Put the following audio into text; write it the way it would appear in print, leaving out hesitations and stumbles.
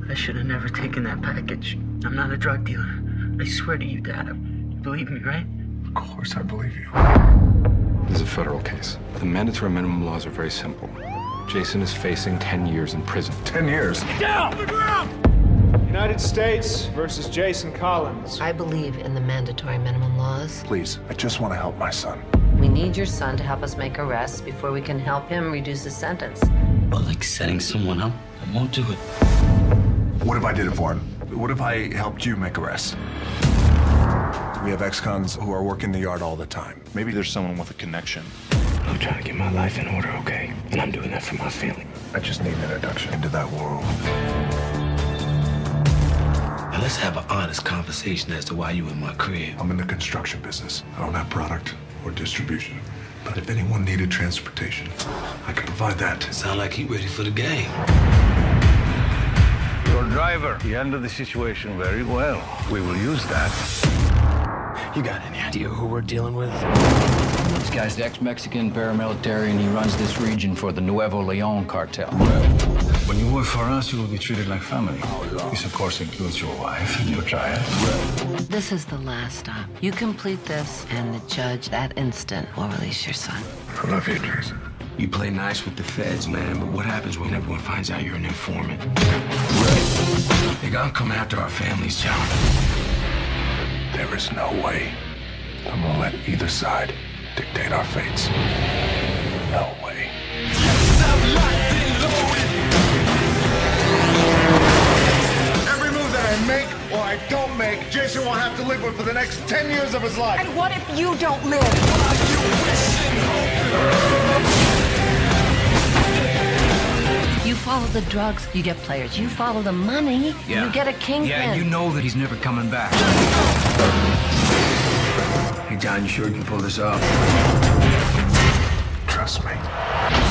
I should have never taken that package. I'm not a drug dealer. I swear to you, Dad. You believe me, right? Of course I believe you. This is a federal case. The mandatory minimum laws are very simple. Jason is facing 10 years in prison. 10 years? Get down! On the ground! United States versus Jason Collins. I believe in the mandatory minimum laws. Please, I just want to help my son. We need your son to help us make arrests before we can help him reduce his sentence. Well, like setting someone up, I won't do it. What if I did it for him? What if I helped you make arrests? We have ex-cons who are working the yard all the time. Maybe there's someone with a connection. I'm trying to get my life in order, okay? And I'm doing that for my family. I just need an introduction into that world. Now let's have an honest conversation as to why you in my crib. I'm in the construction business. I don't have product or distribution. But if anyone needed transportation, I could provide that. Sound like he ready for the game. Your driver, he handled the situation very well. We will use that. You got any idea who we're dealing with? This guy's ex-Mexican paramilitary, and he runs this region for the Nuevo Leon cartel. When you work for us, you will be treated like family. This, of course, includes your wife and your child. This is the last stop. You complete this, and the judge that instant will release your son. I love you, Jason. You play nice with the feds, man, but what happens when everyone finds out you're an informant? They're gonna come after our families, John. There is no way I'm gonna let either side dictate our fates. No way. Every move that I make or I don't make, Jason will have to live with for the next 10 years of his life. And what if you don't live? You follow the drugs, you get players. You follow the money, you get a kingpin. Yeah, you know that he's never coming back. Hey, John, you sure you can pull this off? Trust me.